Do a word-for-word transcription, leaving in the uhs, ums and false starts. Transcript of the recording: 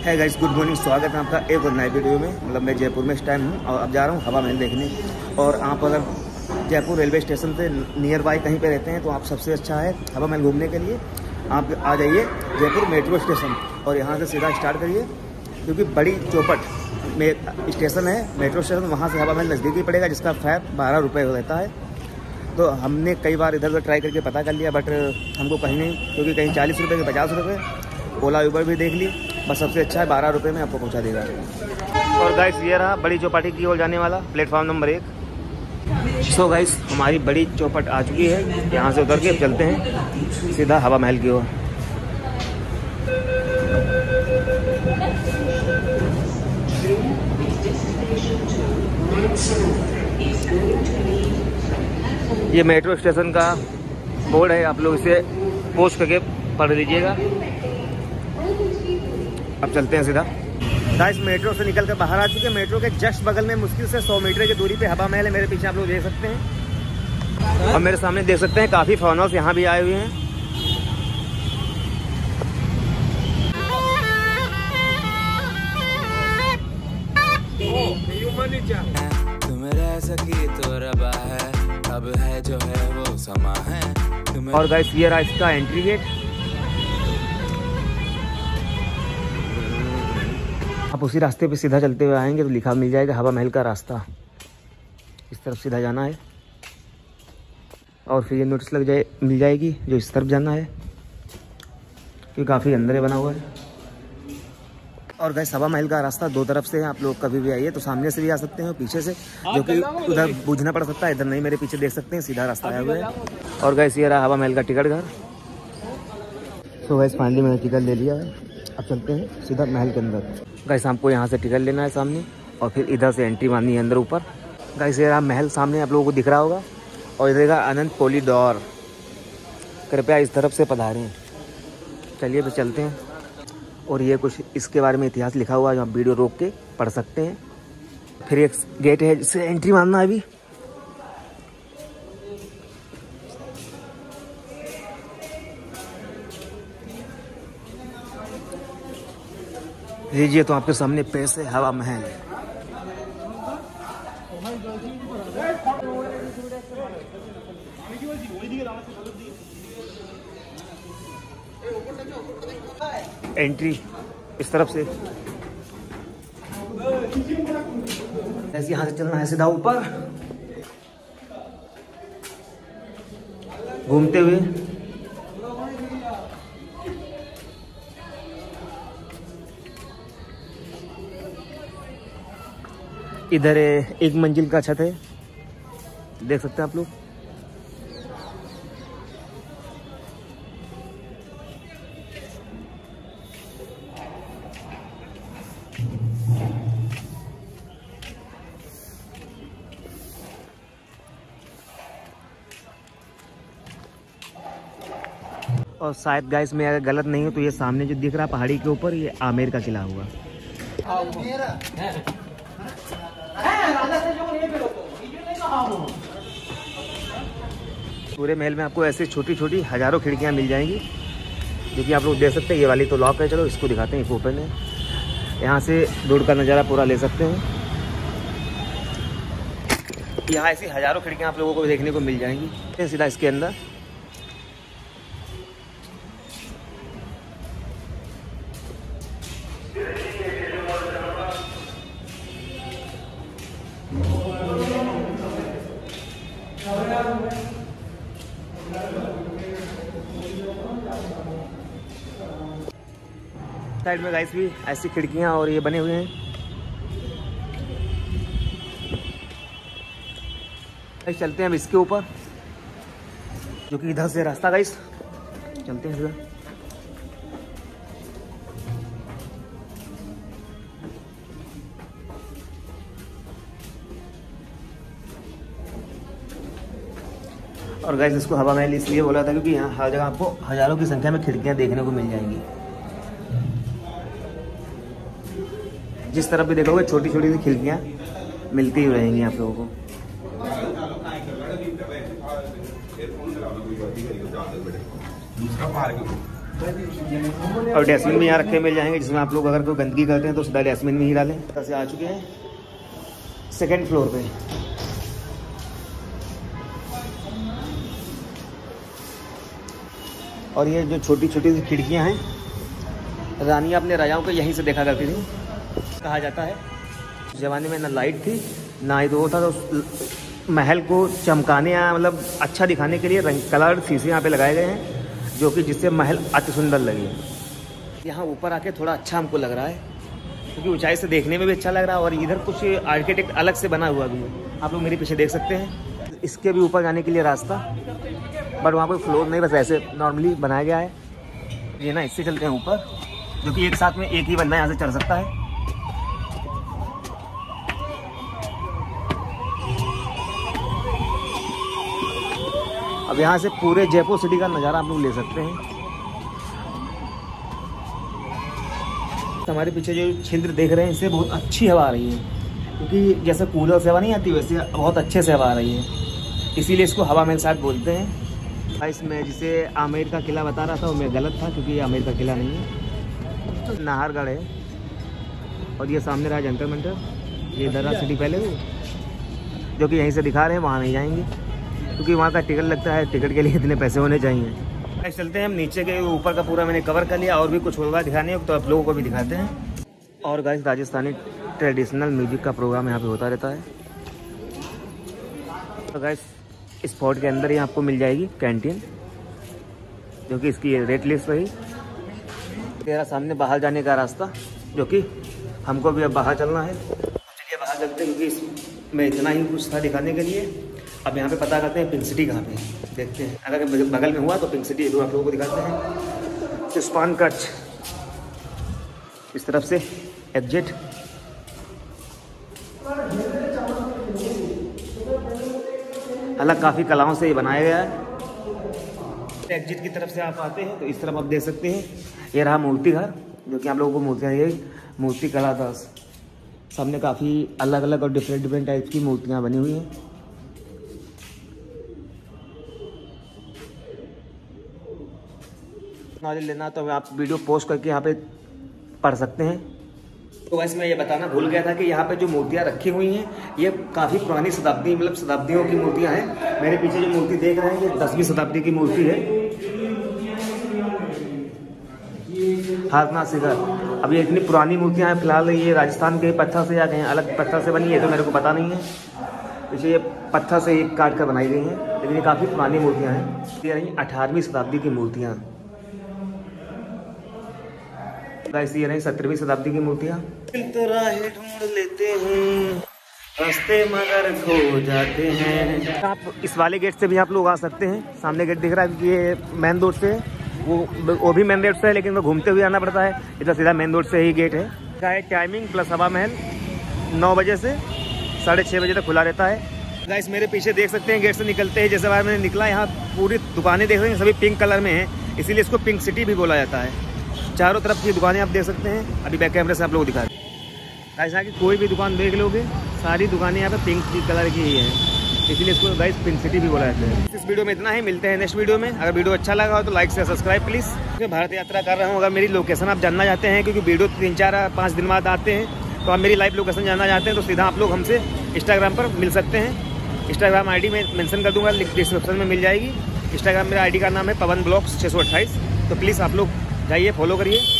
है guys, good morning. स्वागत है आपका एक और नए वीडियो में। मतलब मैं जयपुर में इस टाइम हूँ और अब जा रहा हूँ हवा महल देखने। और आप अगर जयपुर रेलवे स्टेशन से नियर बाय कहीं पे रहते हैं तो आप सबसे अच्छा है हवा महल घूमने के लिए आप आ जाइए जयपुर मेट्रो स्टेशन और यहाँ से सीधा स्टार्ट करिए, क्योंकि बड़ी चौपट में स्टेशन है मेट्रो स्टेशन, वहाँ से हवा महल नज़दीकी पड़ेगा, जिसका फेयर बारह रुपये रहता है। तो हमने कई बार इधर उधर ट्राई करके पता कर लिया, बट हमको कहीं नहीं, क्योंकि कहीं चालीस रुपये के पचास रुपये, ओला ऊबर भी देख ली, बस सबसे अच्छा है बारह रुपये में आपको पहुंचा देगा। और गाइस ये रहा बड़ी चौपाटी की ओर जाने वाला प्लेटफॉर्म नंबर एक। सो गाइस हमारी बड़ी चौपट आ चुकी है, यहाँ से उतर के चलते हैं सीधा हवा महल की ओर। ये मेट्रो स्टेशन का बोर्ड है, आप लोग इसे पोस्ट करके पढ़ लीजिएगा। अब चलते हैं सीधा। गाइस मेट्रो से निकल कर बाहर आ चुके हैं। मेट्रो के जस्ट बगल में मुश्किल से सौ मीटर की दूरी पे हवा महल है। मेरे पीछे आप लोग देख सकते हैं और मेरे सामने देख सकते हैं काफ़ी फार्म हाउस यहाँ भी आए हुए हैं। तो रबा है, अब है जो है वो समा है। और गाइस ये रहा इसका एंट्री गेट। आप उसी रास्ते पे सीधा चलते हुए आएंगे तो लिखा मिल जाएगा हवा महल का रास्ता। इस तरफ सीधा जाना है और फिर ये नोटिस लग जाए मिल जाएगी जो इस तरफ जाना है, क्योंकि काफ़ी अंदर बना हुआ है। और गाइस हवा महल का रास्ता दो तरफ से है, आप लोग कभी भी आइए तो सामने से भी आ सकते हैं और पीछे से, जो कि उधर बूझना पड़ सकता है, इधर नहीं, मेरे पीछे देख सकते हैं सीधा रास्ता आया हुआ है। और गाइस ये रहा हवा महल का टिकट घर। सो गाइस फाइनली मैंने टिकट ले लिया है, अब चलते हैं सीधा महल के अंदर। गाइस हमको यहाँ से टिकट लेना है सामने और फिर इधर से एंट्री मारनी है अंदर ऊपर। गाइस ये रहा महल सामने आप लोगों को दिख रहा होगा और इधर का अनंत कॉरिडोर। कृपया इस तरफ से पधारें। चलिए तो चलते हैं। और ये कुछ इसके बारे में इतिहास लिखा हुआ है जो आप वीडियो रोक के पढ़ सकते हैं। फिर एक गेट है जिससे एंट्री मारना है अभी। लीजिए तो आपके सामने पेश है हवा महल। एंट्री इस तरफ से, ऐसे यहाँ से चलना है सीधा ऊपर घूमते हुए। इधर एक मंजिल का छत है, देख सकते हैं आप लोग। और शायद गाइस मैं अगर गलत नहीं हूँ तो ये सामने जो दिख रहा है पहाड़ी के ऊपर, ये आमेर का किला हुआ। पूरे महल में आपको ऐसे छोटी छोटी हजारों खिड़कियां मिल जाएंगी, जो कि आप लोग देख सकते हैं। ये वाली तो लॉक है, चलो इसको दिखाते हैं, ओपन है। यहाँ से दूर का नज़ारा पूरा ले सकते हैं। यहाँ ऐसी हजारों खिड़कियां आप लोगों को देखने को मिल जाएंगी। सीधा इसके अंदर साइड में गाइस भी ऐसी खिड़कियां और ये बने हुए हैं। गाइस चलते हैं अब इसके ऊपर, जो कि इधर से रास्ता। गाइस चलते हैं इधर। और गाइस इसको हवा महल इसलिए बोला था क्योंकि यहाँ हर जगह आपको हजारों की संख्या में खिड़कियां देखने को मिल जाएंगी। जिस तरफ भी देखोगे छोटी छोटी सी खिड़कियां मिलती ही रहेंगी आप लोगों को। दूसरा पार्क और डस्टबिन भी यहाँ रखे मिल जाएंगे, जिसमें आप लोग अगर कोई गंदगी करते हैं तो सीधा डस्टबिन में ही डालें। ऐसे आ चुके हैं सेकेंड फ्लोर पे। और ये जो छोटी छोटी सी खिड़कियाँ हैं, रानी अपने राजाओं को यहीं से देखा करती थी। कहा जाता है उस ज़माने में ना लाइट थी ना ही तो वो था, तो महल को चमकाने या मतलब अच्छा दिखाने के लिए रंग कलर शीशे यहाँ पे लगाए गए हैं, जो कि जिससे महल अति सुंदर लगे। यहाँ ऊपर आके थोड़ा अच्छा हमको लग रहा है, क्योंकि ऊंचाई से देखने में भी अच्छा लग रहा है। और इधर कुछ आर्किटेक्ट अलग से बना हुआ भी है, आप लोग मेरे पीछे देख सकते हैं। इसके भी ऊपर जाने के लिए रास्ता, बट वहाँ कोई फ्लोर नहीं, बस ऐसे नॉर्मली बनाया गया है। ये ना इससे चलते हैं ऊपर, जो कि एक साथ में एक ही बंदा यहाँ से चढ़ सकता है। अब यहाँ से पूरे जयपुर सिटी का नज़ारा आप लोग ले सकते हैं। हमारे पीछे जो छिद्र देख रहे हैं, इससे बहुत अच्छी हवा आ रही है, क्योंकि जैसे कूलर से हवा नहीं आती वैसे बहुत अच्छे से हवा आ रही है, इसीलिए इसको हवा महल शायद बोलते हैं। इसमें जिसे आमेर का किला बता रहा था वो मैं गलत था, क्योंकि ये आमेर का किला नहीं है, नाहरगढ़ है। और ये सामने रहा जंतर मंतर, ये इधर रहा सिटी पहले, जो कि यहीं से दिखा रहे हैं, वहाँ नहीं जाएंगे क्योंकि वहाँ का टिकट लगता है, टिकट के लिए इतने पैसे होने चाहिए। चलते हैं हम नीचे के, ऊपर का पूरा मैंने कवर कर लिया, और भी कुछ होगा दिखाने हो तो आप लोगों को भी दिखाते हैं। और गाइस राजस्थानी ट्रेडिशनल म्यूजिक का प्रोग्राम यहाँ पे होता रहता है। तो गाइस स्पॉट के अंदर ही आपको मिल जाएगी कैंटीन, जो कि इसकी रेट लिस्ट रही। तेरा सामने बाहर जाने का रास्ता, जो कि हमको भी अब बाहर चलना है। चलिए बाहर चलते हैं, क्योंकि इसमें इतना ही कुछ था दिखाने के लिए। अब यहाँ पे पता करते हैं पिंक सिटी कहाँ पे है, देखते हैं। अगर बगल में हुआ तो पिंक सिटी आप लोगों को दिखाते हैं। चिस्पान कच्छ इस तरफ से एग्जिट, अलग काफ़ी कलाओं से ये बनाया गया है। एग्जिट की तरफ से आप आते हैं तो इस तरफ आप देख सकते हैं, ये रहा मूर्ति घर, जो कि आप लोगों को मूर्तियाँ, ये मूर्ति कला दास। सामने काफ़ी अलग अलग और डिफरेंट डिफरेंट टाइप की मूर्तियाँ बनी हुई हैं। नॉलेज लेना तो आप वीडियो पोस्ट करके यहाँ पे पढ़ सकते हैं। तो वैसे मैं ये बताना भूल गया था कि यहाँ पे जो मूर्तियाँ रखी हुई हैं, ये काफ़ी पुरानी शताब्दी मतलब शताब्दियों की मूर्तियाँ हैं। मेरे पीछे जो मूर्ति देख रहे हैं, ये दसवीं शताब्दी की मूर्ति है, हाथनाथ शिखर। अब ये इतनी पुरानी मूर्तियाँ हैं, फिलहाल ये राजस्थान के पत्थर से या कहीं अलग पत्थर से बनी है तो मेरे को पता नहीं है। पीछे ये पत्थर से एक काट कर बनाई गई हैं, लेकिन ये काफ़ी पुरानी मूर्तियाँ हैं। ये रही अठारहवीं शताब्दी की मूर्तियाँ, ये रही सत्रहवीं शताब्दी की मूर्तियाँ। तो राहें ढूंढ लेते हैं, रास्ते मगर खो जाते हैं। आप इस वाले गेट से भी आप लोग आ सकते हैं। सामने गेट दिख रहा है, क्योंकि ये मेन रोड से, वो वो भी मेन रोड से है, लेकिन वो घूमते हुए आना पड़ता है। इधर सीधा मेन रोड से ही गेट है। क्या है टाइमिंग प्लस हवा महल नौ बजे से साढ़े छः बजे तक खुला रहता है। गाइस मेरे पीछे देख सकते हैं, गेट से निकलते हैं जैसे बाहर मैंने निकला, यहाँ पूरी दुकानें देख रहे हैं, सभी पिंक कलर में हैं, इसीलिए इसको पिंक सिटी भी बोला जाता है। चारों तरफ की दुकानें आप देख सकते हैं। अभी बैक कैमरे से आप लोग दिखा रहे हैं। गाइस यहाँ की कोई भी दुकान देख लोगे, सारी दुकानें यहाँ पे पिंक कलर की ही हैं, इसलिए इसको गाइस पिंक सिटी भी बोला जाता है। इस वीडियो में इतना ही, मिलते हैं नेक्स्ट वीडियो में। अगर वीडियो अच्छा लगा हो तो लाइक से सब्सक्राइब प्लीज़। मैं भारत यात्रा कर रहा हूँ, अगर मेरी लोकेशन आप जानना चाहते हैं, क्योंकि वीडियो तीन चार पाँच दिन बाद आते हैं, तो आप मेरी लाइव लोकेशन जानना चाहते हैं तो सीधा आप लोग हमसे इंस्टाग्राम पर मिल सकते हैं। इंस्टाग्राम आई डी में मेंशन कर दूंगा, लिंक डिस्क्रिप्शन में मिल जाएगी। इंस्टाग्राम मेरा आई डी का नाम है पवन ब्लॉग्स छः सौ अट्ठाईस। तो प्लीज़ आप लोग जाइए, फॉलो करिए।